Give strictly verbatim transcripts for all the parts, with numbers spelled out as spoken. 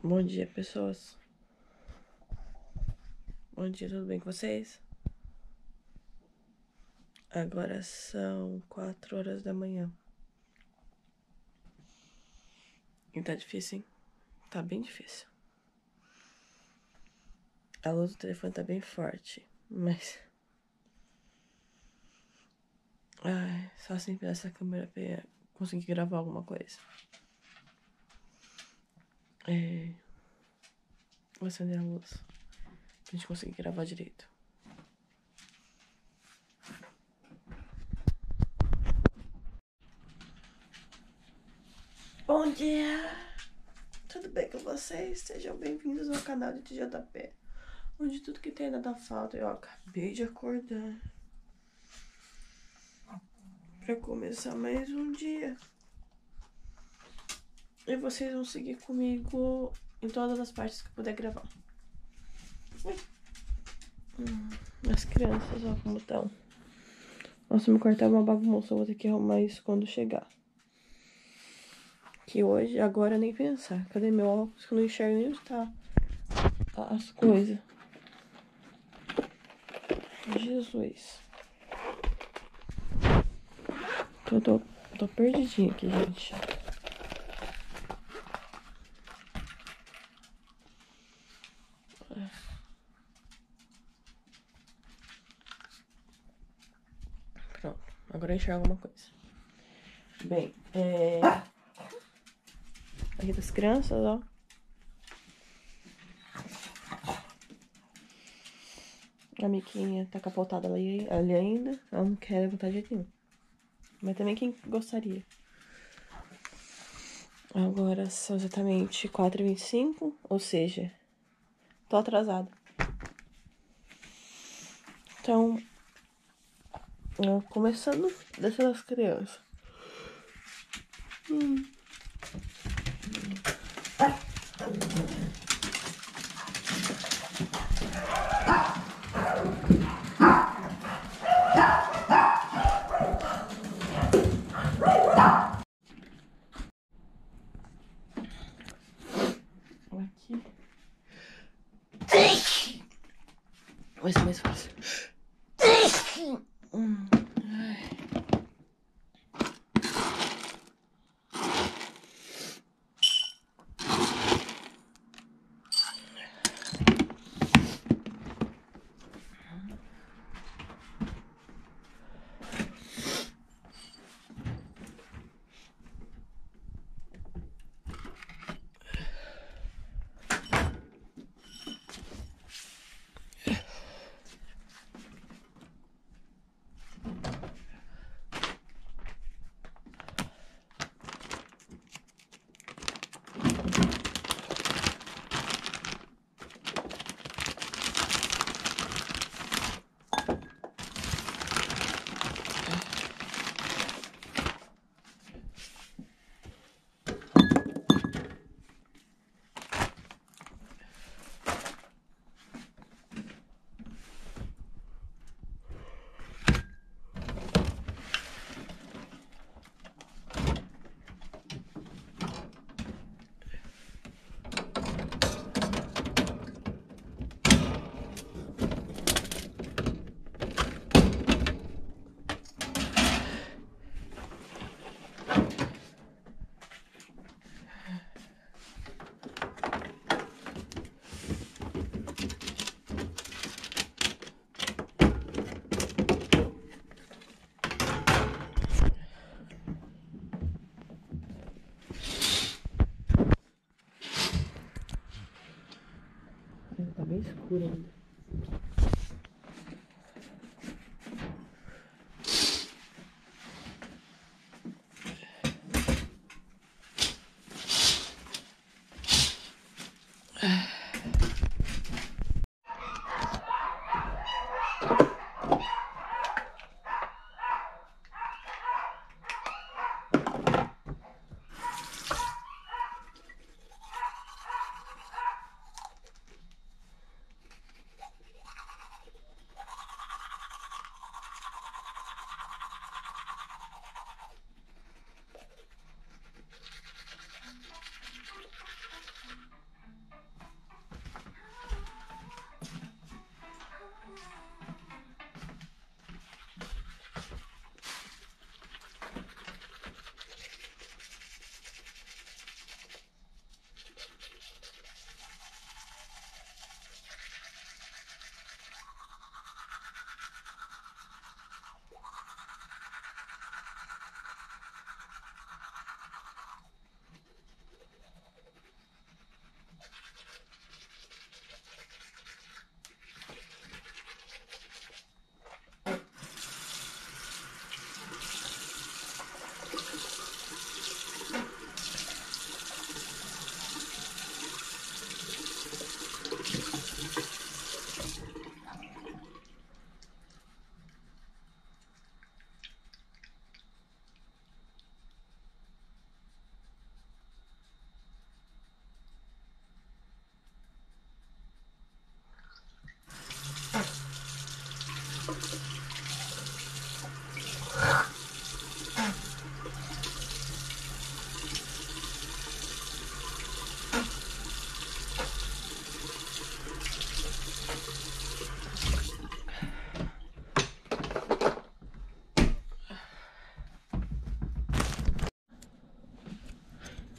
Bom dia, pessoas. Bom dia, tudo bem com vocês? Agora são quatro horas da manhã. E tá difícil, hein? Tá bem difícil. A luz do telefone tá bem forte, mas... Ai, só assim pra essa câmera pra conseguir gravar alguma coisa. É... Vou acender a luz pra gente conseguir gravar direito. Bom dia! Tudo bem com vocês? Sejam bem-vindos ao canal de T J P, onde tudo que tem nada falta. Eu acabei de acordar pra começar mais um dia. E vocês vão seguir comigo em todas as partes que eu puder gravar. Hum, as crianças, ó, como estão. Nossa, meu quarto é uma bagunça. Eu vou ter que arrumar isso quando chegar. Que hoje, agora, nem pensar. Cadê meu óculos? Que eu não enxergo nem onde tá as coisas. Jesus. Eu tô, tô perdidinha aqui, gente. Pronto. Agora eu enxergo alguma coisa. Bem, é... aqui das crianças, ó. A Miquinha tá capotada ali, ali ainda. Ela não quer levantar de jeito nenhum. Mas também quem gostaria. Agora são exatamente quatro e vinte e cinco, ou seja, tô atrasada. Então, começando descendo as crianças. Hum. Aqui. Vai ser mais fácil. Hum. Ai. Tá bem escuro ainda.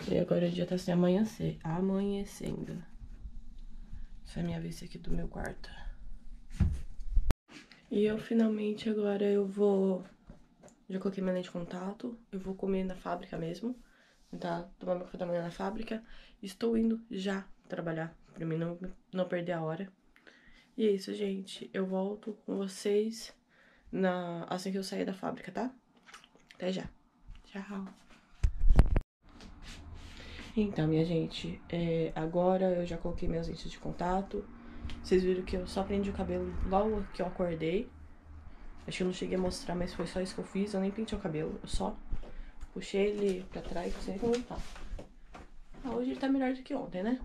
E agora o dia tá sem amanhecer. Amanhecendo. Essa é a minha vista aqui do meu quarto. E eu finalmente agora eu vou... Já coloquei minha lente de contato. Eu vou comer na fábrica mesmo. Tá? Tomar meu café da manhã na fábrica. Estou indo já trabalhar. Pra mim não, não perder a hora. E é isso, gente. Eu volto com vocês na... assim que eu sair da fábrica, tá? Até já. Tchau. Então, minha gente, é, agora eu já coloquei minhas lentes de contato. Vocês viram que eu só prendi o cabelo logo que eu acordei. Acho que eu não cheguei a mostrar, mas foi só isso que eu fiz. Eu nem pentei o cabelo, eu só puxei ele pra trás, não sei nem como ele tá. Ah, hoje ele tá melhor do que ontem, né?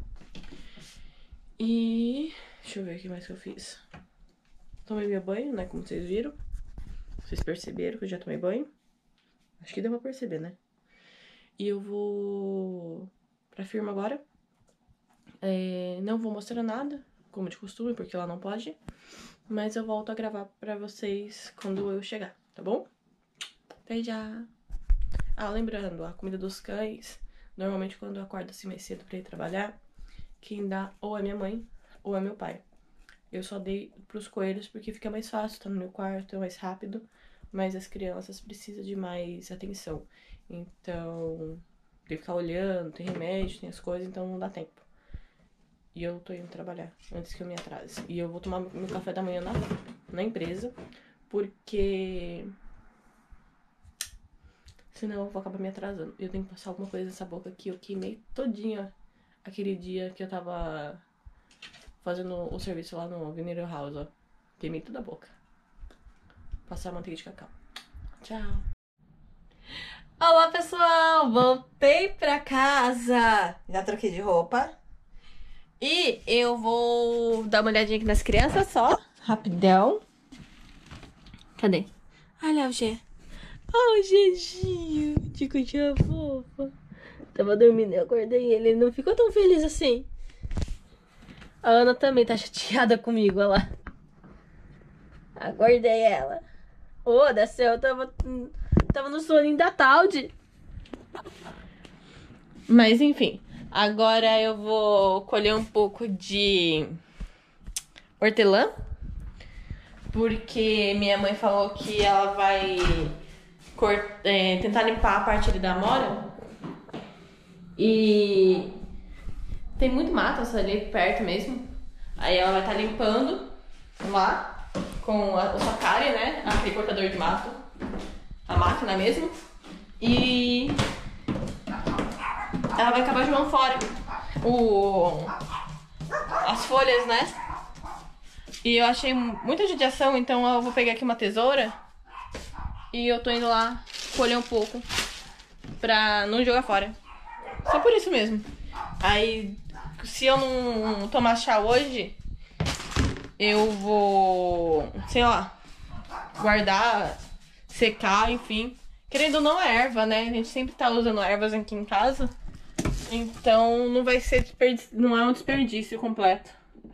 E... deixa eu ver o que mais que eu fiz. Tomei meu banho, né, como vocês viram. Vocês perceberam que eu já tomei banho? Acho que deu pra perceber, né? E eu vou pra firma agora. É, não vou mostrar nada, como de costume, porque lá não pode. Mas eu volto a gravar pra vocês quando eu chegar, tá bom? Até já! Ah, lembrando, a comida dos cães, normalmente quando eu acordo assim mais cedo pra ir trabalhar, quem dá ou é minha mãe ou é meu pai. Eu só dei pros coelhos porque fica mais fácil, tá no meu quarto, é mais rápido. Mas as crianças precisam de mais atenção. Então, tem que ficar olhando, tem remédio, tem as coisas, então não dá tempo. E eu tô indo trabalhar antes que eu me atrase. E eu vou tomar meu café da manhã na, na empresa, porque senão eu vou acabar me atrasando. Eu tenho que passar alguma coisa nessa boca aqui. Eu queimei todinha aquele dia que eu tava fazendo o serviço lá no Veneiro House, ó. Queimei toda a boca. Passar manteiga de cacau. Tchau. Olá, pessoal! Voltei pra casa. Já troquei de roupa. E eu vou dar uma olhadinha aqui nas crianças só. Rapidão. Cadê? Olha o G. Olha o Gzinho. De coisinha fofa. Tava dormindo, eu acordei ele. Ele não ficou tão feliz assim. A Ana também tá chateada comigo, olha lá. Acordei ela. Ô, oh, da céu, eu tava, tava no soninho da tarde. Mas enfim, agora eu vou colher um pouco de hortelã. Porque minha mãe falou que ela vai cort... é, tentar limpar a parte ali da amora. E tem muito mato ali perto mesmo. Aí ela vai estar tá limpando lá. Com a, o sacari, né? Aquele cortador de mato. A máquina mesmo. E ela vai acabar jogando fora o, as folhas, né? E eu achei muita judiação, então eu vou pegar aqui uma tesoura. E eu tô indo lá colher um pouco pra não jogar fora. Só por isso mesmo. Aí, se eu não tomar chá hoje, eu vou, sei lá, guardar, secar, enfim. Querendo ou não, é erva, né? A gente sempre tá usando ervas aqui em casa. Então não vai ser desperdício, não é um desperdício completo.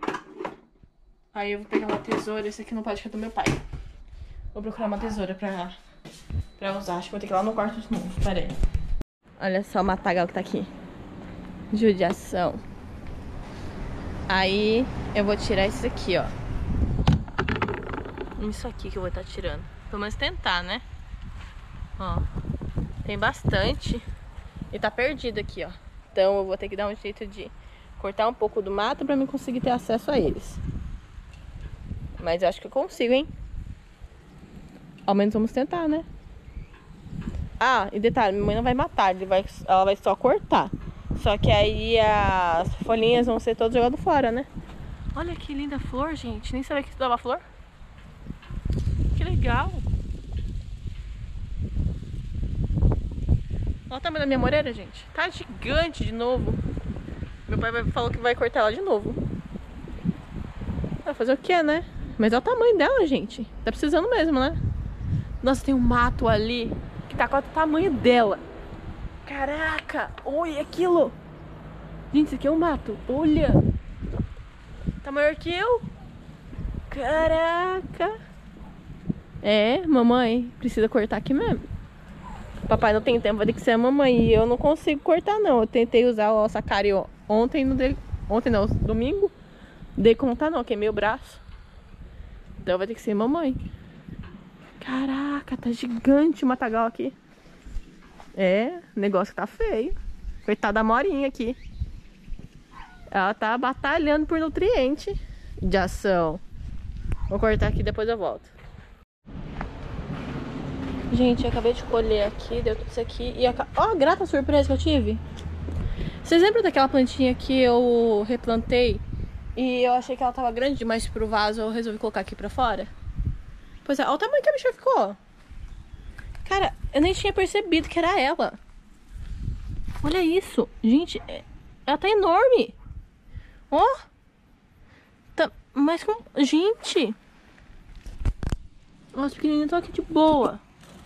Aí eu vou pegar uma tesoura, esse aqui não pode, que é do meu pai. Vou procurar uma tesoura pra, pra usar. Acho que vou ter que ir lá no quarto de novo, peraí. Olha só o matagal que tá aqui. Judiação. Aí eu vou tirar isso aqui, ó. Isso aqui que eu vou estar tirando. Pelo menos tentar, né? Ó. Tem bastante. E tá perdido aqui, ó. Então eu vou ter que dar um jeito de cortar um pouco do mato pra mim conseguir ter acesso a eles. Mas eu acho que eu consigo, hein? Ao menos vamos tentar, né? Ah, e detalhe, minha mãe não vai matar, ele vai, ela vai só cortar. Só que aí as folhinhas vão ser todas jogadas fora, né? Olha que linda flor, gente. Nem sabia que isso dava flor. Que legal. Olha o tamanho da minha moreira, gente. Tá gigante de novo. Meu pai falou que vai cortar ela de novo. Vai fazer o que, né? Mas olha o tamanho dela, gente. Tá precisando mesmo, né? Nossa, tem um mato ali que tá com o tamanho dela. Caraca, olha aquilo. Gente, isso aqui é um mato. Olha. Tá maior que eu. Caraca. É, mamãe, precisa cortar aqui mesmo. Papai não tem tempo, vai ter que ser a mamãe. E eu não consigo cortar, não. Eu tentei usar o sacari ontem, no de... ontem não, domingo. Dei conta não, queimei o braço. Então vai ter que ser mamãe. Caraca, tá gigante o matagal aqui. É, o negócio tá feio. Coitada da Morinha aqui. Ela tá batalhando por nutriente de ação. Vou cortar aqui, depois eu volto. Gente, eu acabei de colher aqui, deu tudo isso aqui. E ó, a grata surpresa que eu tive. Vocês lembram daquela plantinha que eu replantei? E eu achei que ela tava grande demais pro vaso, eu resolvi colocar aqui pra fora? Pois é, olha o tamanho que a bicha ficou. Cara, eu nem tinha percebido que era ela. Olha isso. Gente, ela tá enorme. Ó. Oh. Tá, mas com... Gente. Os pequenininhos estão aqui de boa.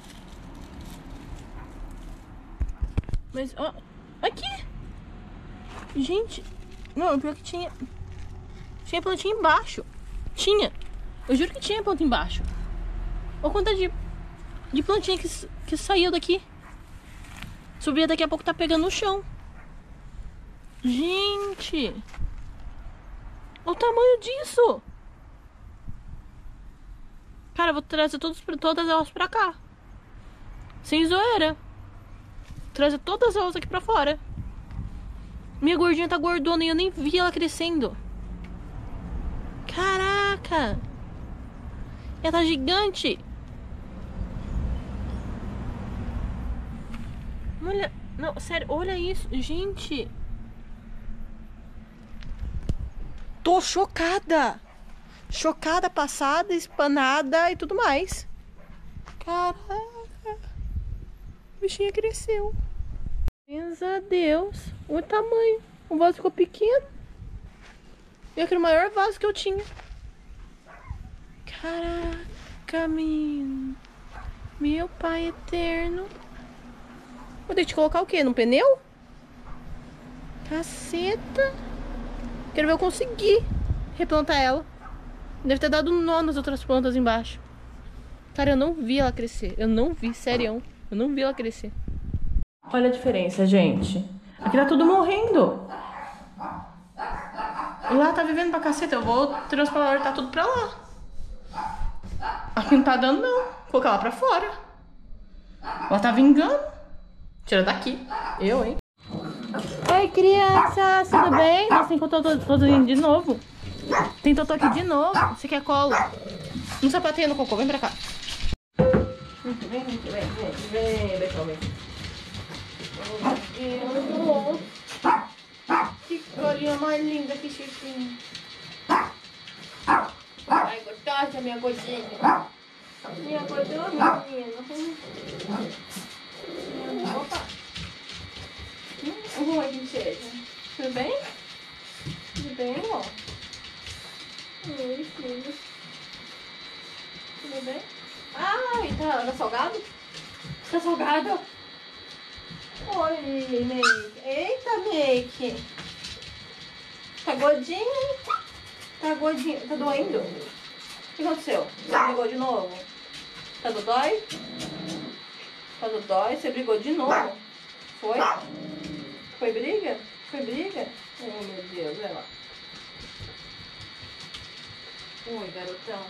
Mas, ó. Aqui. Gente. Não, pior que tinha... Tinha plantinha embaixo. Tinha. Eu juro que tinha planta embaixo. Olha quanta de, de plantinha que, que saiu daqui. Subia daqui a pouco, tá pegando no chão. Gente. Olha o tamanho disso. Cara, eu vou trazer todos, todas elas pra cá. Sem zoeira. Trazer todas elas aqui pra fora. Minha gordinha tá gordona e eu nem vi ela crescendo. Caraca. Ela tá gigante. Olha, não, sério, olha isso, gente. Tô chocada. Chocada, passada, espanada e tudo mais. Caraca. A bichinha cresceu. Graças a Deus. O tamanho. O vaso ficou pequeno. E aquele maior vaso que eu tinha. Caraca, menino. Meu pai eterno. Vou ter que colocar o quê? No pneu? Caceta. Quero ver eu conseguir replantar ela. Deve ter dado nó nas outras plantas embaixo. Cara, eu não vi ela crescer. Eu não vi, sério. Eu não vi ela crescer. Olha a diferença, gente. Aqui tá tudo morrendo. Lá tá vivendo pra caceta. Eu vou transportar tudo pra lá. Aqui não tá dando, não. Vou colocar lá pra fora. Ela tá vingando. Tira daqui. Eu, hein? Oi, crianças. Tudo bem? Nossa, encontrou todos indo de novo. Tem totô aqui de novo. Você quer colo? Não sapateia no cocô. Vem pra cá. Vem, vem, vem, vem. Vem, Betão, vem. Que carinha mais linda, que chiquinho. Ai, gostosa, minha gordinha. Minha gordinha, menina. Opa. Oi, princesa. Tudo bem? Tudo bem, amor? Oi, filho. Tudo bem? Ai, tá, tá salgado? Tá salgado? Oi, Make. Eita, Make. Tá gordinho, hein? Tá gordinho. Tá doendo? O que aconteceu? Você brigou de novo? Tá dodói? Tá dodói? Você brigou de novo? Foi? Foi briga? Foi briga? Oh, meu Deus, vai lá. Oi, garotão.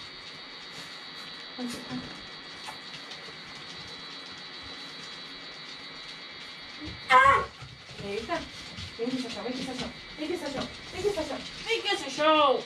Ah! Eita. Vem aqui, Sachão. Vem aqui, Sachão. Vem aqui, Sachão. Vem aqui, Sachão. Vem aqui, Sachão.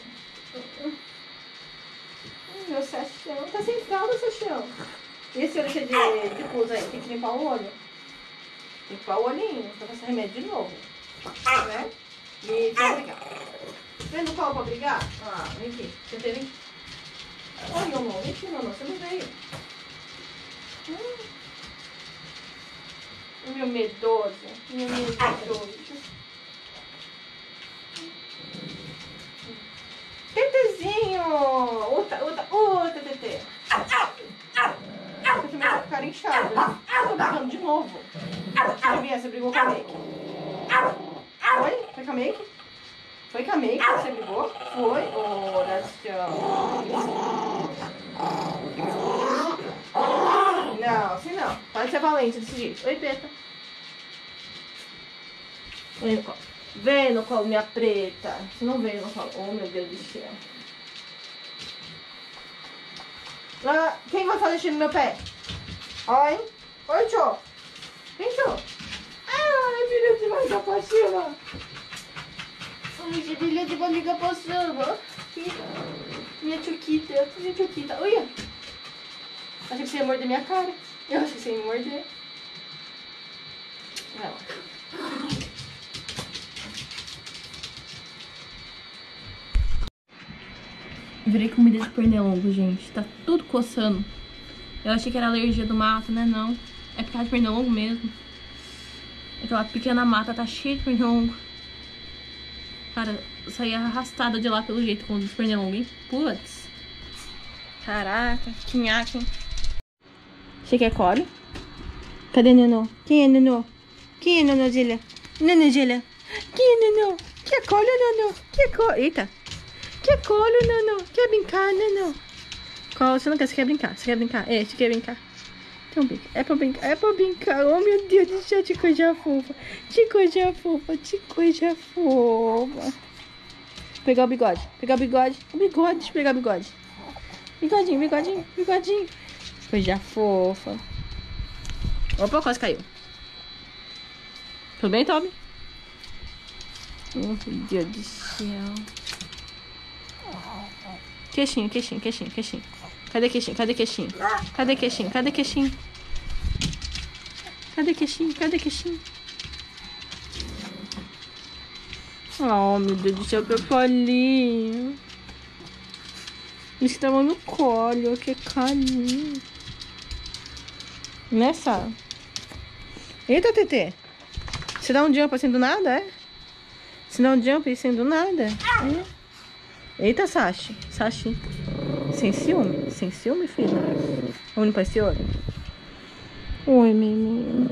Meu Sachão. Tá sem fralda, Sachão. E esse olho cheio de, de pus aí? Tem que limpar o olho. Tem que limpar o olhinho. Pra passar remédio de novo. Né? E pra brigar. Vem no colo pra brigar? Ah, vem aqui. Você teve... Olha, meu amor. Vem aqui, meu amor. Você não veio. Hum. Meu medroso. Meu medroso. Tetezinho! Outra, outra, outra, Tetê. Você também vai ficar inchado. Tô brigando de novo. Sabia? Você brigou com a Make. Foi? Foi com a Make? Foi com a Make que você brigou? Foi? Oração. Não. não, assim não. Pode ser valente desse jeito. Oi, Peta. Vem no colo. Vem no colo, minha preta. Você não veio no colo. Oh, meu Deus do céu. Ah, quem vai fazer xixi no meu pé? Oi. Oi, tio. Vem, tio. Ai, filha de barriga passiva. Ai, filha de barriga passiva. Minha tchuquita. Minha tchuquita. Olha. Achei que você ia morder minha cara. Eu achei que você ia me morder. Vai lá. Virei comida de pernilongo, gente. Tá tudo coçando. Eu achei que era alergia do mato, né? Não. É por causa de pernilongo mesmo. Aquela pequena mata tá cheia de pernilongo. Cara, eu saí arrastada de lá pelo jeito com os pernilongos, hein? Putz. Caraca, que nhaque, hein? Você quer core? Cadê Nenô? Quem é Nenô? Quem é Nenô, Zília? Nenô, Zília. Quem é Nenô? Quer core, Nenô? Quer core? Eita. Quer colo, Nenô? Quer brincar, Nenô? Colo, você não quer, você quer brincar. Você quer brincar? É, você quer brincar. Então brinca. É pra brincar, é pra brincar. Oh, meu Deus do céu, que coisa fofa. Que coisa fofa, que coisa fofa. Pegar o bigode, pegar o bigode. O bigode, deixa eu pegar o bigode. Bigodinho, bigodinho, bigodinho. Coisa fofa. Opa, quase caiu. Tudo bem, Toby? Oh, meu Deus do céu. Queixinho, queixinho, queixinho, queixinho. Cadê queixinho? Cadê queixinho? Cadê queixinho? Cadê queixinho? Cadê queixinho? Cadê queixinho? Oh, meu Deus do céu, que colinho. Estamos no colo, que carinho. Nessa. Eita, Tetê. Você dá um jump assim do nada, é? Você dá um jump assim do nada? É? Eita, Sashi. Sashi. Sem ciúme. Sem ciúme, filha. Vamos limpar esse olho? Oi, menino.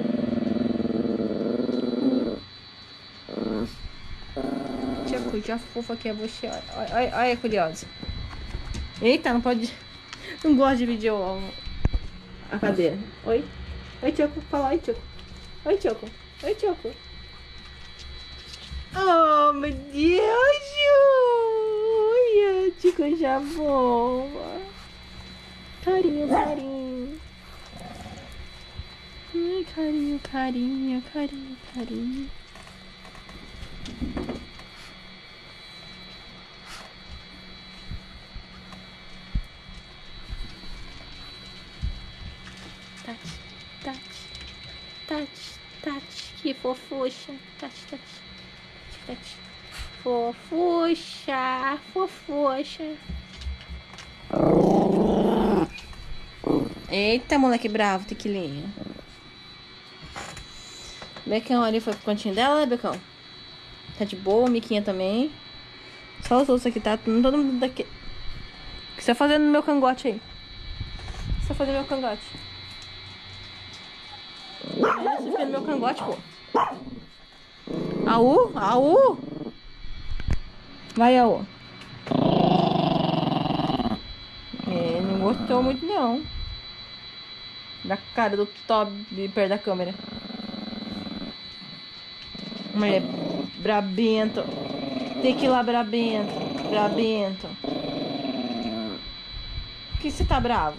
Tia coisa fofa que é você. Olha, olha, olha, curiosa. Eita, não pode... Não gosto de dividir a cadeira. Oi? Oi, Tioco. Fala, oi, Tioco. Oi, Tioco. Oi, Tioco. Oh, meu Deus, olha, que coisa boa. Carinho, carinho. Ai, carinho, carinho, carinho, carinho. Tati, Tati, Tati, Tati, que fofucha. Tati, Tati. Tati. Fofucha, fofucha. Eita, moleque bravo, tequilinha. Becão ali foi pro cantinho dela, né, Becão? Tá de boa, Miquinha também. Só os outros aqui, tá? Todo mundo daqui. O que você tá fazendo no meu cangote aí? O que você tá fazendo no meu cangote? É, você fica no meu cangote, pô. Aú, aú. Vai, aú. É, não gostou muito, não. Da cara do Toby perto da câmera. Mulher brabento. Tequila brabento. Brabento. Por que você tá bravo?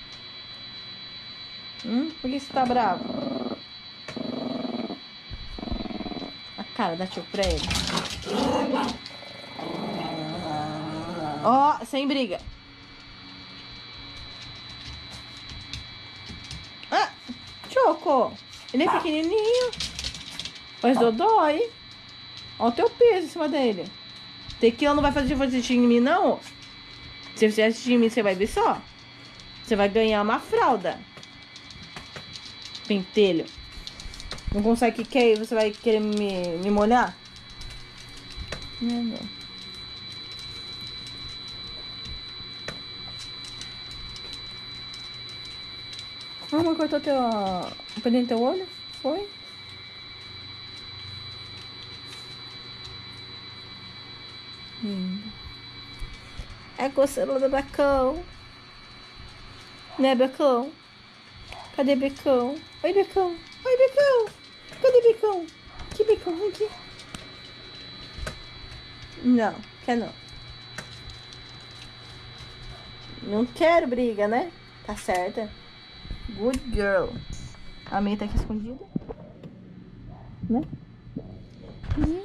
Hum? Por que você tá bravo? A cara da tio pra ele. Ó, oh, sem briga. Ah, Choco. Ele é pequenininho. Mas dodói. Olha o teu peso em cima dele. Tequila não vai fazer xixi em mim, não. Se você fizer xixi em mim, você vai ver só. Você vai ganhar uma fralda. Pentelho. Não consegue que aí você vai querer me, me molhar? Não, não. A mamãe cortou teu... o pelinho do teu olho? Foi? Lindo. É coceira do Becão. Né, Becão? Cadê Becão? Oi, Becão. Oi, Becão. Cadê Becão? Que Becão? Vem aqui. Não, quer não. Não quero briga, né? Tá certa. Good girl. A meia tá aqui escondida. Né? Uhum.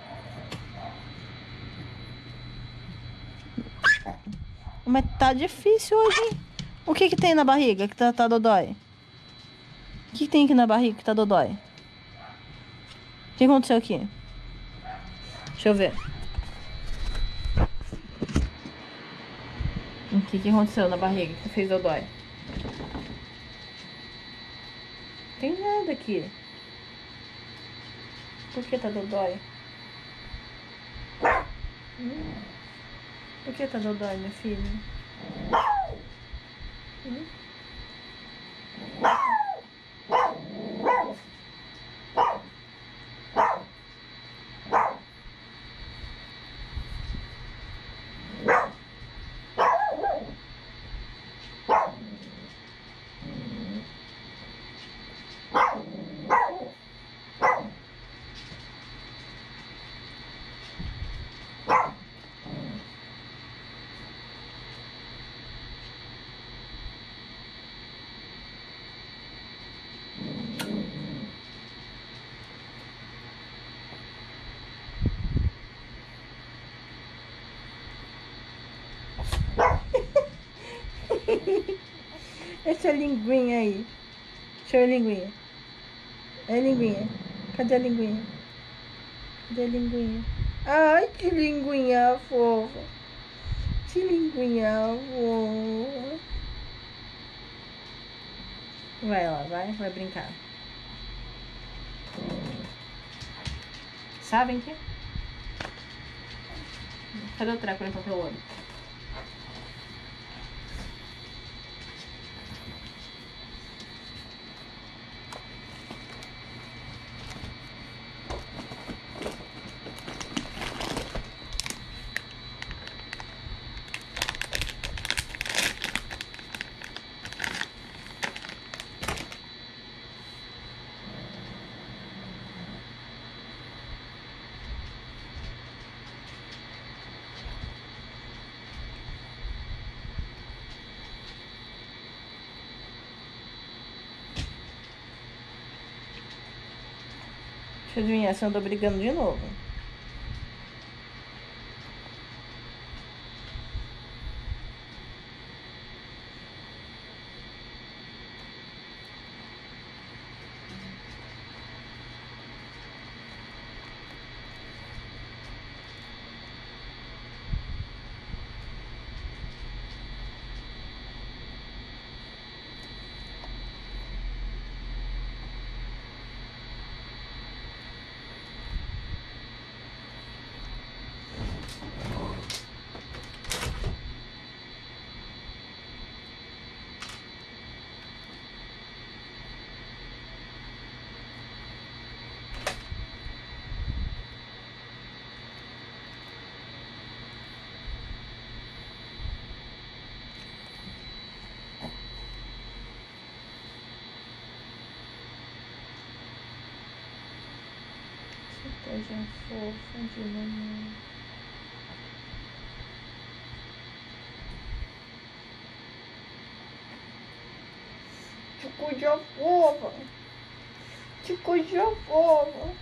Mas tá difícil hoje, hein? O que que tem na barriga que tá, tá dodói? O que, que tem aqui na barriga que tá dodói? O que aconteceu aqui? Deixa eu ver. O que que aconteceu na barriga que fez dodói? Tem nada aqui. Por que tá dodói? Hum. Por que tá dodói, minha filha? Hum? Essa linguinha aí. Deixa eu ver a linguinha. É a linguinha. Cadê a linguinha? Cadê a linguinha? Ai, que linguinha fofa. Que linguinha fofa. Vai lá, vai, vai brincar. Sabem que? Cadê o treco no teu olho? Deixa eu adivinhar se eu ando brigando de novo. Coisa fofa de mamãe. Que coisa fofa. Que coisa fofa.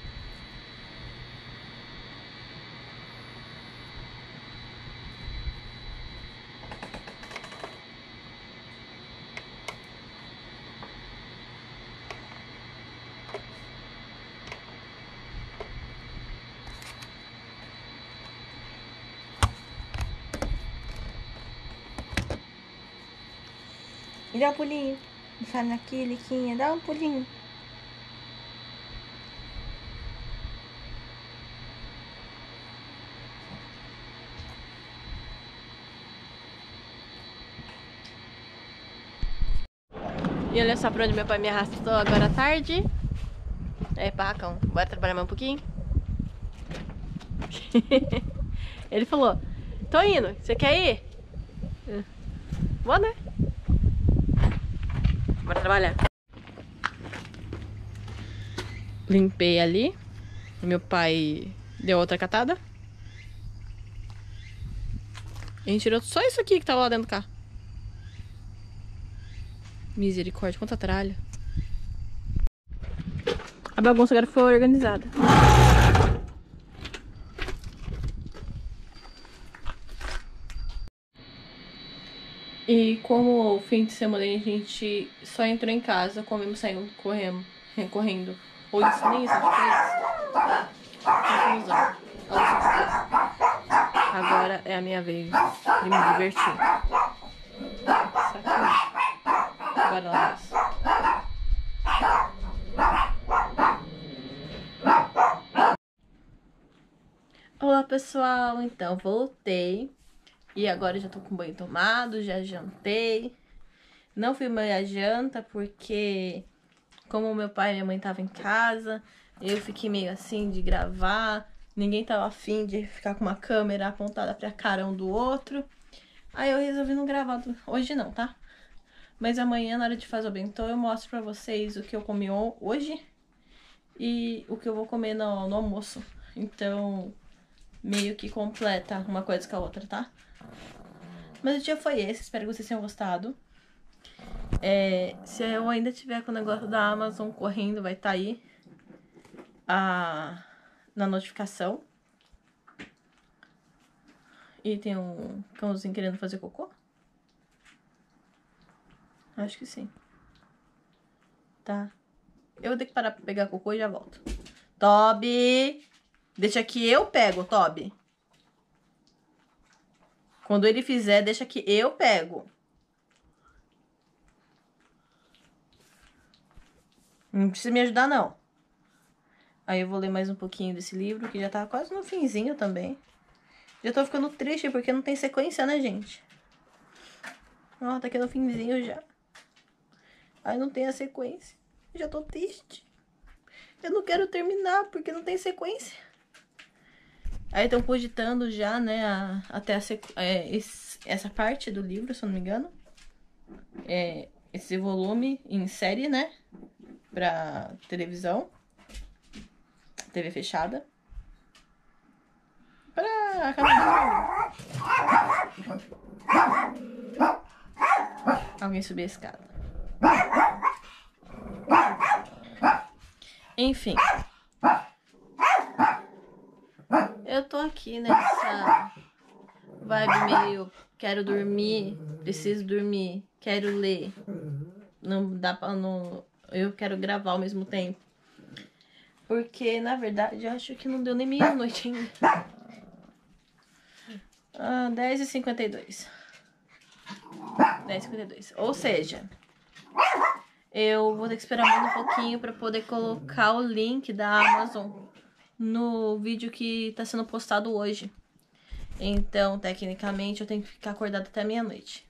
Dá um pulinho. Sai aqui, Liquinha. Dá um pulinho. E olha só pra onde meu pai me arrastou agora à tarde. É, Barracão, bora trabalhar mais um pouquinho? Ele falou, tô indo, você quer ir? Vou, né? Bora trabalhar. limpei ali. Meu pai deu outra catada. A gente tirou só isso aqui que tava lá dentro do carro. Misericórdia, quanta tralha. A bagunça agora foi organizada. E como o fim de semana a gente só entrou em casa, comemos, saindo, correndo, correndo. Ou isso, nem isso a gente fez. Tá, conclusão. Agora é a minha vez de me divertir. Sacanagem. Bora lá, Deus. Olá, pessoal. Então, voltei. E agora já tô com banho tomado, já jantei. Não filmei a janta porque, como meu pai e minha mãe estavam em casa, eu fiquei meio assim de gravar. Ninguém tava afim de ficar com uma câmera apontada pra cara um do outro. Aí eu resolvi não gravar do... hoje não, tá? Mas amanhã, na hora de fazer o bentô, eu mostro pra vocês o que eu comi hoje e o que eu vou comer no, no almoço. Então, meio que completa uma coisa com a outra, tá? Mas o dia foi esse, espero que vocês tenham gostado. É, se eu ainda tiver com o negócio da Amazon correndo, vai estar tá aí a, na notificação. E tem um cãozinho querendo fazer cocô? Acho que sim. Tá. Eu vou ter que parar pra pegar cocô e já volto. Toby! Deixa que eu pego, Toby. Quando ele fizer, deixa que eu pego. Não precisa me ajudar, não. Aí eu vou ler mais um pouquinho desse livro, que já tá quase no finzinho também. Já tô ficando triste porque não tem sequência, né, gente? Ó, tá aqui no finzinho já. Aí não tem a sequência. Já tô triste. Eu não quero terminar porque não tem sequência. Aí estão cogitando já, né, a, até a sequ... é, esse, essa parte do livro, se eu não me engano. É, esse volume em série, né, pra televisão. T V fechada. Pra acabar. Alguém subir a escada. Enfim. Eu tô aqui nessa vibe meio quero dormir, preciso dormir, quero ler. Não dá pra não. Eu quero gravar ao mesmo tempo. Porque, na verdade, eu acho que não deu nem meia-noite ainda. Ah, dez e cinquenta e dois. dez e cinquenta e dois. Ou seja, eu vou ter que esperar mais um pouquinho pra poder colocar o link da Amazon no vídeo que tá sendo postado hoje. Então, tecnicamente, eu tenho que ficar acordada até meia-noite.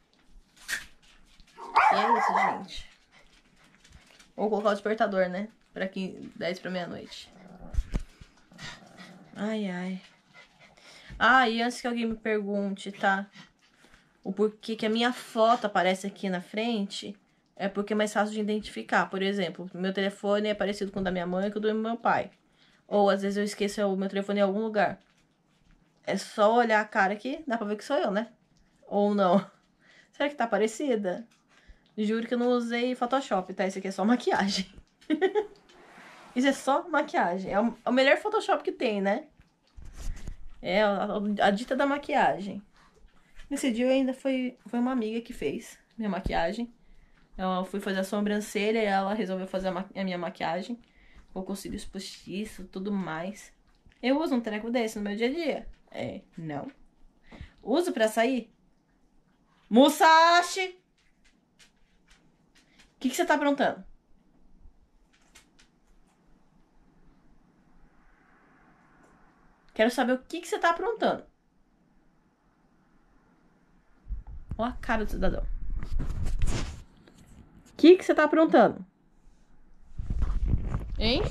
E é isso, gente. Ou colocar o despertador, né? Pra dez pra meia-noite. Ai, ai. Ah, e antes que alguém me pergunte, tá? O porquê que a minha foto aparece aqui na frente, é porque é mais fácil de identificar. Por exemplo, meu telefone é parecido com o da minha mãe e com o do meu pai. Ou às vezes eu esqueço o meu telefone em algum lugar. É só olhar a cara aqui, dá pra ver que sou eu, né? Ou não. Será que tá parecida? Juro que eu não usei Photoshop, tá? Isso aqui é só maquiagem. Isso é só maquiagem. É o, é o melhor Photoshop que tem, né? É a, a, a dita da maquiagem. Nesse dia ainda foi, foi uma amiga que fez minha maquiagem. Eu fui fazer a sobrancelha e ela resolveu fazer a, a minha maquiagem. Colocou cílios postiços, tudo mais. Eu uso um treco desse no meu dia a dia? É, não. Uso pra sair? Musashi! O que, que você tá aprontando? Quero saber o que, que você tá aprontando. Olha a cara do cidadão. O que, que você tá aprontando? Hein?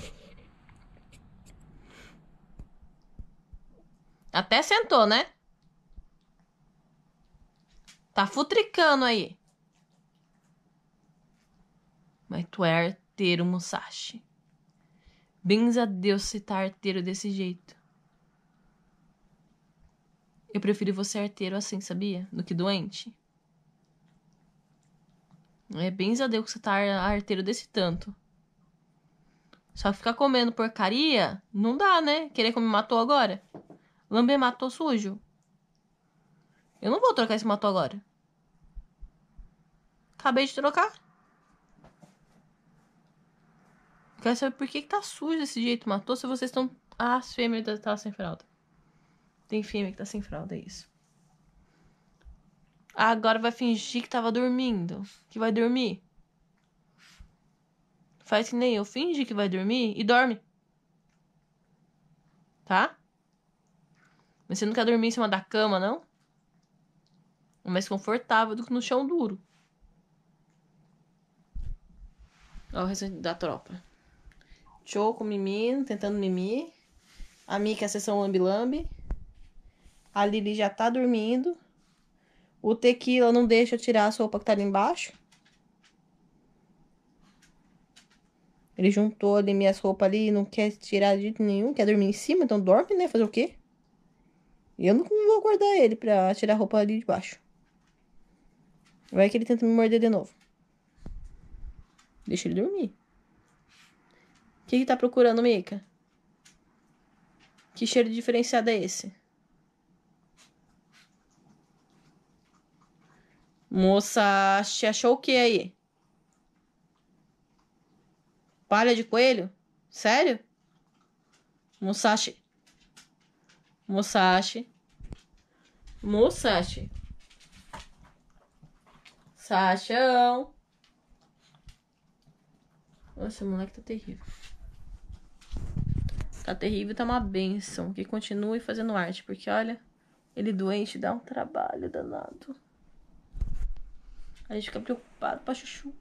Até sentou, né? Tá futricando aí. Mas tu é arteiro, Musashi. Benza a Deus você tá arteiro desse jeito. Eu prefiro você arteiro assim, sabia? Do que doente. É benza a Deus que você tá arteiro desse tanto. Só ficar comendo porcaria, não dá, né? Querer comer matou agora. Lamber matou sujo. Eu não vou trocar esse matou agora. Acabei de trocar. Quero saber por que, que tá sujo desse jeito. Matou se vocês estão... Ah, as fêmeas tá sem fralda. Tem fêmea que tá sem fralda, é isso. Agora vai fingir que tava dormindo. Que vai dormir. Faz que nem eu. Finge que vai dormir e dorme. Tá? Mas você não quer dormir em cima da cama, não? É mais confortável do que no chão duro. Olha o restante da tropa. Choco, Mimi, tentando mimir. A Mika, a sessão lambe-lambe. A Lili já tá dormindo. O Tequila não deixa eu tirar a sopa que tá ali embaixo. Ele juntou ali minhas roupas ali e não quer tirar de jeito nenhum. Quer dormir em cima, então dorme, né? Fazer o quê? E eu não vou acordar ele pra tirar a roupa ali de baixo. Vai que ele tenta me morder de novo. Deixa ele dormir. O que que tá procurando, Mika? Que cheiro diferenciado é esse? Moça, você achou o que aí? Palha de coelho? Sério? Musashi. Musashi. Musashi. Sachão. Nossa, o moleque tá terrível. Tá terrível, tá uma benção. Que continue fazendo arte, porque olha, ele doente dá um trabalho danado. A gente fica preocupado pra chuchu.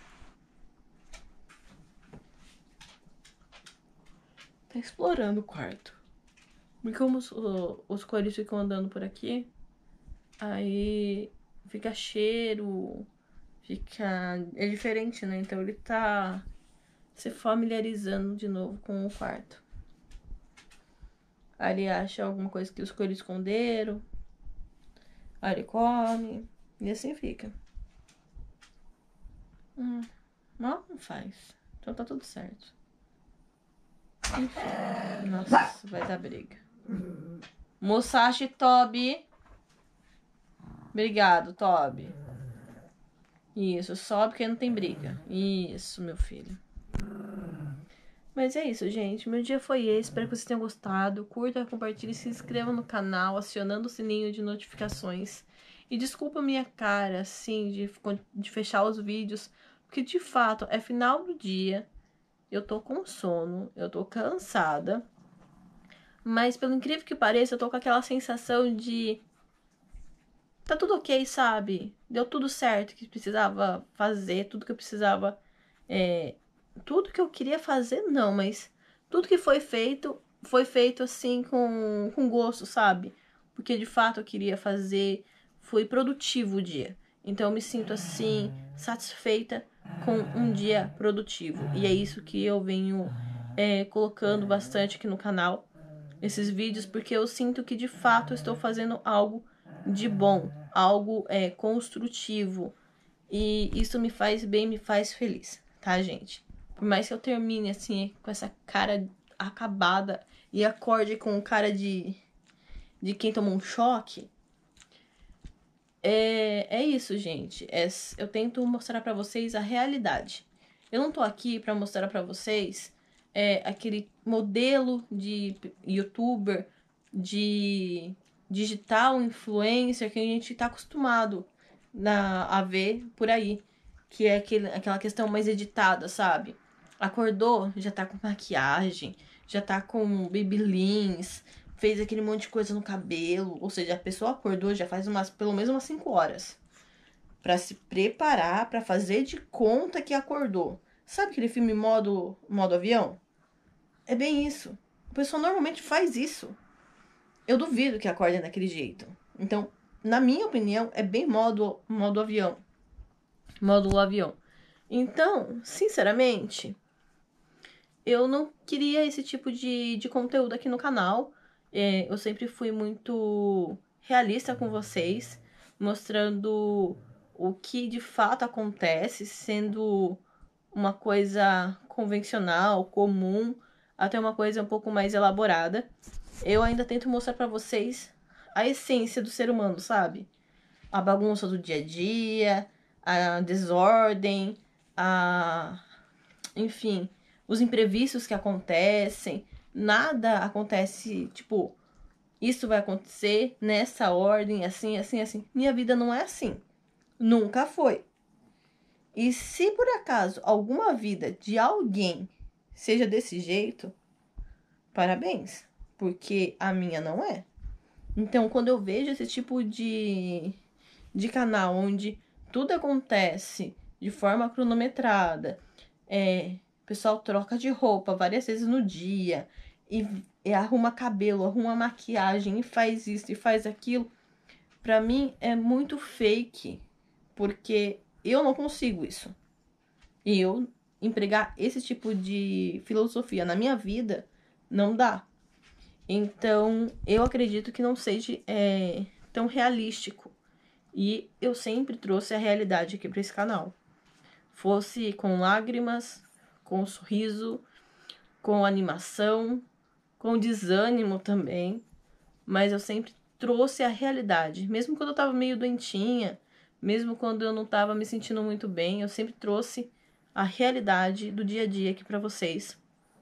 Tá explorando o quarto. Porque como os, os coelhos ficam andando por aqui, aí fica cheiro, fica... É diferente, né? Então ele tá se familiarizando de novo com o quarto. Aí ele acha alguma coisa que os coelhos esconderam. Aí ele come. E assim fica. Hum, mal não faz. Então tá tudo certo. Enfim. Nossa, vai dar briga. Musashi, Toby. Obrigado, Toby. Isso, sobe porque não tem briga. Isso, meu filho. Mas é isso, gente. Meu dia foi esse. Espero que vocês tenham gostado. Curta, compartilhe, se inscreva no canal, acionando o sininho de notificações. E desculpa a minha cara, assim, de, de fechar os vídeos. Porque, de fato, é final do dia. Eu tô com sono. Eu tô cansada. Mas, pelo incrível que pareça, eu tô com aquela sensação de... Tá tudo ok, sabe? Deu tudo certo que precisava fazer. Tudo que eu precisava... É... Tudo que eu queria fazer, não. Mas tudo que foi feito, foi feito assim com, com gosto, sabe? Porque, de fato, eu queria fazer... Foi produtivo o dia. Então, eu me sinto, assim, satisfeita com um dia produtivo. E é isso que eu venho é, colocando bastante aqui no canal. Esses vídeos, porque eu sinto que de fato eu estou fazendo algo de bom, algo é, construtivo. E isso me faz bem, me faz feliz, tá, gente? Por mais que eu termine assim, com essa cara acabada e acorde com cara de, de quem tomou um choque, é, é isso, gente. É, eu tento mostrar pra vocês a realidade. Eu não tô aqui pra mostrar pra vocês é, aquele modelo de youtuber, de digital influencer que a gente tá acostumado na, a ver por aí. Que é aquele, aquela questão mais editada, sabe? Acordou, já tá com maquiagem, já tá com babyliss, fez aquele monte de coisa no cabelo. Ou seja, a pessoa acordou já faz umas, pelo menos umas cinco horas. Pra se preparar, pra fazer de conta que acordou. Sabe aquele filme modo, modo avião? É bem isso. O pessoal normalmente faz isso. Eu duvido que acorde daquele jeito. Então, na minha opinião, é bem modo, modo avião. Modo avião. Então, sinceramente, eu não queria esse tipo de, de conteúdo aqui no canal. É, eu sempre fui muito realista com vocês, mostrando o que de fato acontece, sendo uma coisa convencional, comum, até uma coisa um pouco mais elaborada. Eu ainda tento mostrar pra vocês a essência do ser humano, sabe? A bagunça do dia a dia, a desordem, a... enfim, os imprevistos que acontecem. Nada acontece, tipo, isso vai acontecer nessa ordem, assim, assim, assim. Minha vida não é assim. Nunca foi. E se por acaso alguma vida de alguém seja desse jeito, parabéns, porque a minha não é. Então, quando eu vejo esse tipo de, de canal onde tudo acontece de forma cronometrada, é, o pessoal troca de roupa várias vezes no dia, e, e arruma cabelo, arruma maquiagem, e faz isso e faz aquilo, pra mim é muito fake, porque eu não consigo isso. E eu empregar esse tipo de filosofia na minha vida não dá. Então, eu acredito que não seja é, tão realístico. E eu sempre trouxe a realidade aqui para esse canal. Fosse com lágrimas, com sorriso, com animação, com desânimo também. Mas eu sempre trouxe a realidade. Mesmo quando eu tava meio doentinha, mesmo quando eu não tava me sentindo muito bem, eu sempre trouxe a realidade do dia a dia aqui para vocês.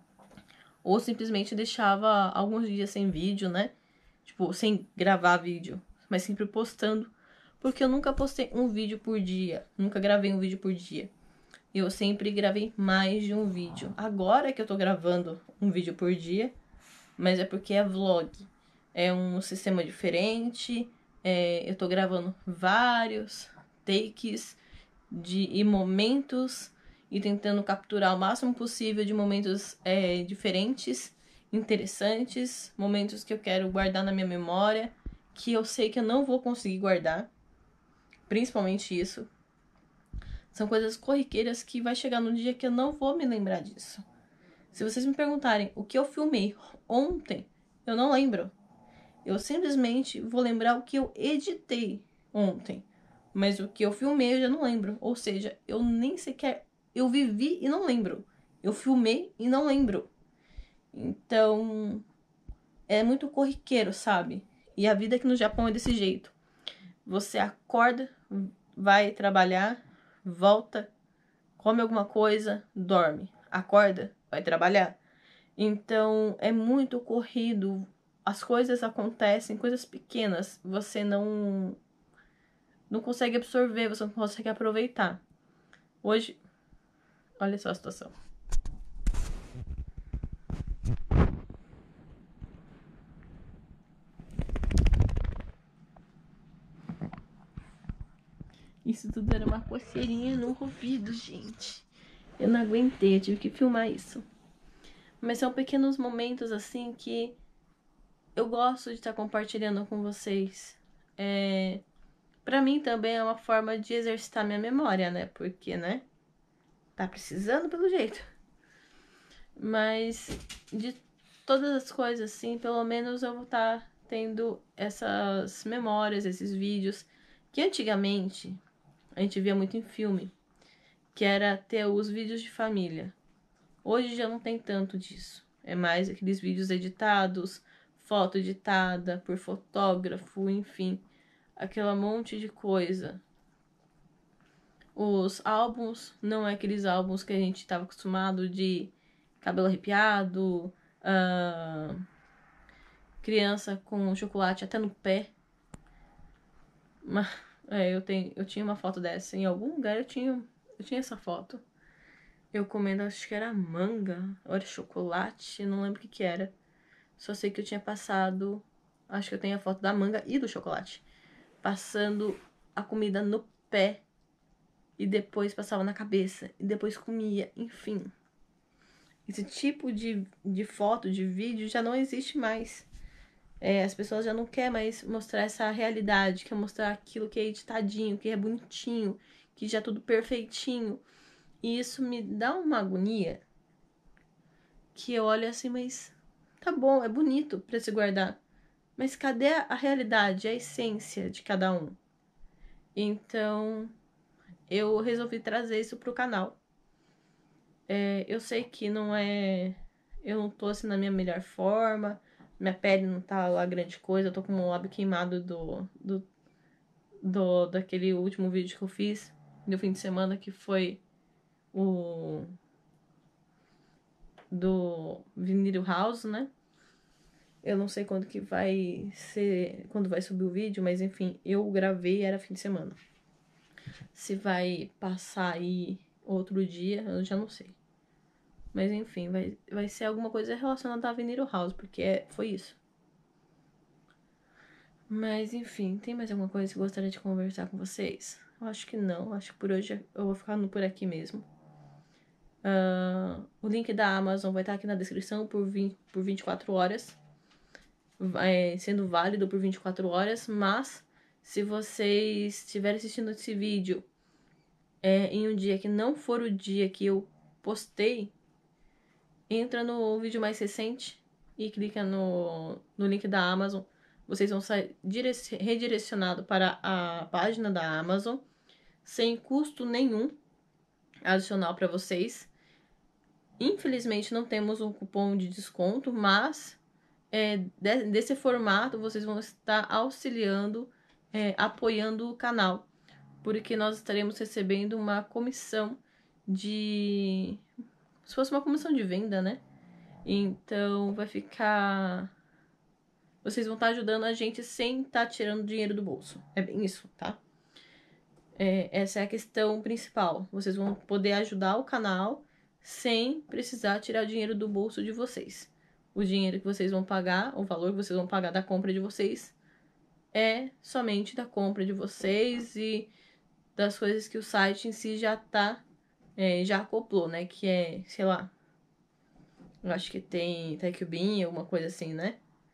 Ou simplesmente deixava alguns dias sem vídeo, né? Tipo, sem gravar vídeo, mas sempre postando. Porque eu nunca postei um vídeo por dia. Nunca gravei um vídeo por dia. Eu sempre gravei mais de um vídeo. Agora que eu tô gravando um vídeo por dia, mas é porque é vlog. É um sistema diferente. É, eu tô gravando vários takes de, e momentos e tentando capturar o máximo possível de momentos é, diferentes, interessantes, momentos que eu quero guardar na minha memória, que eu sei que eu não vou conseguir guardar, principalmente isso. São coisas corriqueiras que vai chegar no dia que eu não vou me lembrar disso. Se vocês me perguntarem o que eu filmei ontem, eu não lembro. Eu simplesmente vou lembrar o que eu editei ontem. Mas o que eu filmei eu já não lembro. Ou seja, eu nem sequer... Eu vivi e não lembro. Eu filmei e não lembro. Então, é muito corriqueiro, sabe? E a vida aqui no Japão é desse jeito. Você acorda, vai trabalhar, volta, come alguma coisa, dorme. Acorda, vai trabalhar. Então, é muito corrido. As coisas acontecem, coisas pequenas. Você não... não consegue absorver, você não consegue aproveitar. Hoje, olha só a situação. Isso tudo era uma coceirinha no ouvido, gente. Eu não aguentei, eu tive que filmar isso. Mas são pequenos momentos assim que eu gosto de estar compartilhando com vocês. É... Pra mim também é uma forma de exercitar minha memória, né? Porque, né? Tá precisando pelo jeito. Mas de todas as coisas, assim, pelo menos eu vou estar tendo essas memórias, esses vídeos. Que antigamente a gente via muito em filme. Que era ter os vídeos de família. Hoje já não tem tanto disso. É mais aqueles vídeos editados, foto editada por fotógrafo, enfim. Aquela monte de coisa. Os álbuns não é aqueles álbuns que a gente estava acostumado de cabelo arrepiado, uh, criança com chocolate até no pé. Mas, é, eu, tenho, eu tinha uma foto dessa. Em algum lugar eu tinha, eu tinha essa foto. Eu comendo, acho que era manga, ou era chocolate, não lembro o que que era. Só sei que eu tinha passado, acho que eu tenho a foto da manga e do chocolate. Passando a comida no pé. E depois passava na cabeça. E depois comia, enfim. Esse tipo de, de foto, de vídeo, já não existe mais. É, as pessoas já não querem mais mostrar essa realidade. Quer mostrar aquilo que é editadinho, que é bonitinho, que já é tudo perfeitinho. E isso me dá uma agonia. que eu olho assim, mas tá bom, é bonito pra se guardar. Mas cadê a realidade, a essência de cada um? Então, eu resolvi trazer isso pro canal. É, eu sei que não é... Eu não tô assim na minha melhor forma, minha pele não tá lá grande coisa, eu tô com um lábio queimado do, do, do daquele último vídeo que eu fiz no fim de semana, que foi o do Vinyl House, né? Eu não sei quando que vai ser, quando vai subir o vídeo, mas enfim, eu gravei, era fim de semana. Se vai passar aí outro dia, eu já não sei. Mas enfim, vai, vai ser alguma coisa relacionada à Vinyl House, porque é, foi isso. Mas enfim, tem mais alguma coisa que eu gostaria de conversar com vocês? Eu acho que não, acho que por hoje eu vou ficando por aqui mesmo. Uh, o link da Amazon vai estar aqui na descrição por, vinte, por vinte e quatro horas. É, sendo válido por vinte e quatro horas, mas se vocês estiverem assistindo esse vídeo é, em um dia que não for o dia que eu postei, entra no vídeo mais recente e clica no, no link da Amazon. Vocês vão ser redirecionados para a página da Amazon, sem custo nenhum adicional para vocês. Infelizmente não temos um cupom de desconto, mas é, de, desse formato vocês vão estar auxiliando, é, apoiando o canal, porque nós estaremos recebendo uma comissão de... se fosse uma comissão de venda, né? Então vai ficar... vocês vão estar ajudando a gente sem estar tirando dinheiro do bolso. É bem isso, tá? É, essa é a questão principal. Vocês vão poder ajudar o canal sem precisar tirar dinheiro do bolso de vocês. O dinheiro que vocês vão pagar, o valor que vocês vão pagar da compra de vocês, é somente da compra de vocês e das coisas que o site em si já tá, é, já acoplou, né? Que é, sei lá, eu acho que tem TechBean, alguma coisa assim, né?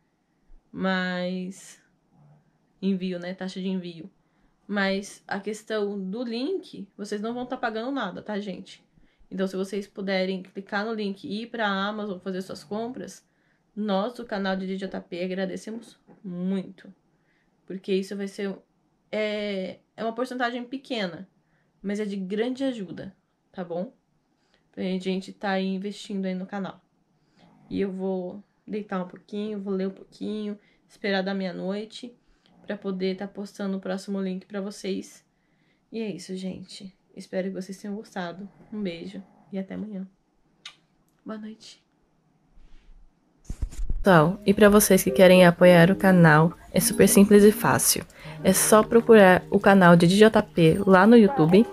Mas envio, né? Taxa de envio. Mas a questão do link, vocês não vão estar pagando nada, tá, gente? Então, se vocês puderem clicar no link e ir para a Amazon fazer suas compras, nós do canal de D J P agradecemos muito. Porque isso vai ser... É, é uma porcentagem pequena, mas é de grande ajuda, tá bom? Pra gente tá aí investindo aí no canal. E eu vou deitar um pouquinho, vou ler um pouquinho, esperar da meia-noite para poder estar tá postando o próximo link para vocês. E é isso, gente. Espero que vocês tenham gostado. Um beijo e até amanhã. Boa noite. Pessoal, e para vocês que querem apoiar o canal, é super simples e fácil. É só procurar o canal de D J P lá no YouTube.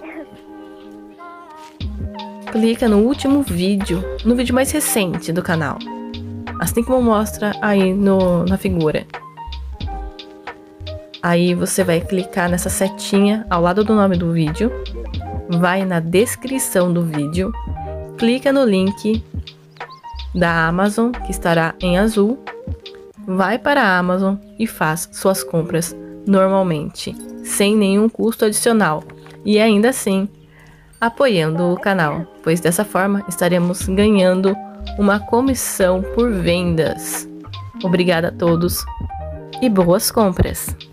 Clica no último vídeo, no vídeo mais recente do canal. Assim como mostra aí no, na figura. Aí você vai clicar nessa setinha ao lado do nome do vídeo. Vai na descrição do vídeo. Clica no link da Amazon, que estará em azul. Vai para a Amazon e faz suas compras normalmente, sem nenhum custo adicional. E ainda assim, apoiando o canal, pois dessa forma estaremos ganhando uma comissão por vendas. Obrigada a todos e boas compras!